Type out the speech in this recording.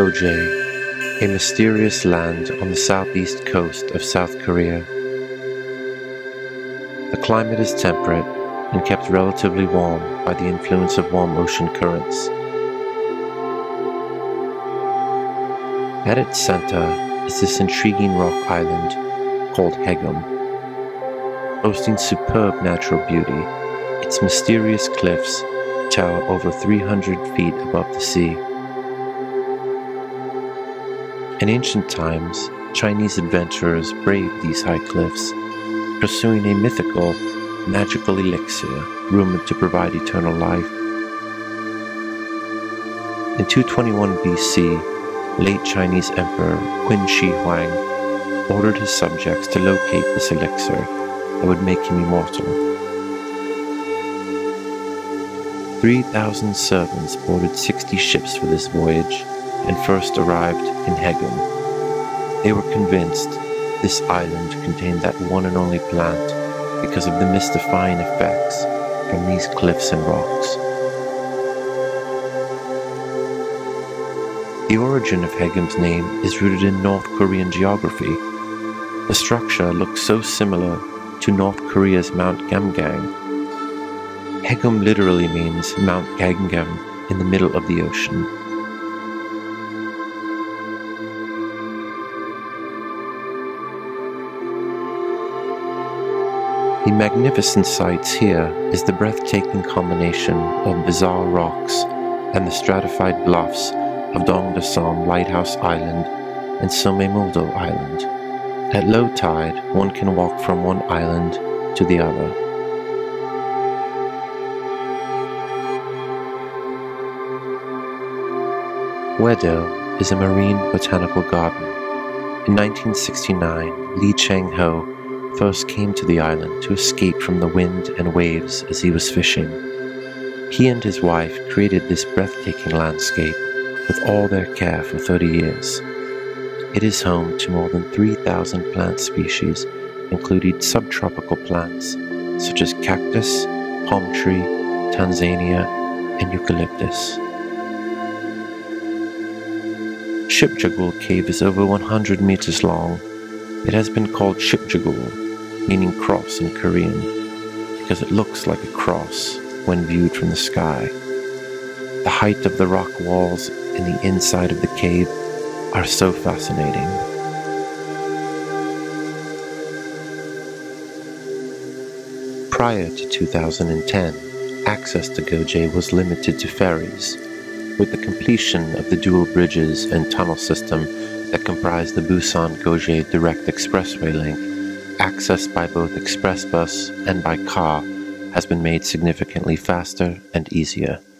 Geoje, a mysterious land on the southeast coast of South Korea. The climate is temperate and kept relatively warm by the influence of warm ocean currents. At its center is this intriguing rock island called Haegeum. Boasting superb natural beauty, its mysterious cliffs tower over 300 feet above the sea. In ancient times, Chinese adventurers braved these high cliffs, pursuing a mythical, magical elixir rumored to provide eternal life. In 221 BC, late Chinese Emperor Qin Shi Huang ordered his subjects to locate this elixir that would make him immortal. 3,000 servants boarded 60 ships for this voyage and first arrived in Haegeum. They were convinced this island contained that one and only plant because of the mystifying effects from these cliffs and rocks. The origin of Haegeum's name is rooted in North Korean geography. The structure looks so similar to North Korea's Mount Geoje. Haegeum literally means Mount Gyeongnam in the middle of the ocean. The magnificent sights here is the breathtaking combination of bizarre rocks and the stratified bluffs of Gyeongnam Lighthouse Island and Somaemuldo Island. At low tide, one can walk from one island to the other. Oedo is a marine botanical garden. In 1969, Lee Chang-ho first came to the island to escape from the wind and waves as he was fishing. He and his wife created this breathtaking landscape with all their care for 30 years. It is home to more than 3,000 plant species, including subtropical plants such as cactus, palm tree, Tanzania, and eucalyptus. Shipjagul Cave is over 100 meters long. It has been called Shipjagul, meaning cross in Korean, because it looks like a cross when viewed from the sky. The height of the rock walls and the inside of the cave are so fascinating. Prior to 2010, access to Geoje was limited to ferries. With the completion of the dual bridges and tunnel system that comprise the Busan-Geoje Direct Expressway link, access by both express bus and by car has been made significantly faster and easier.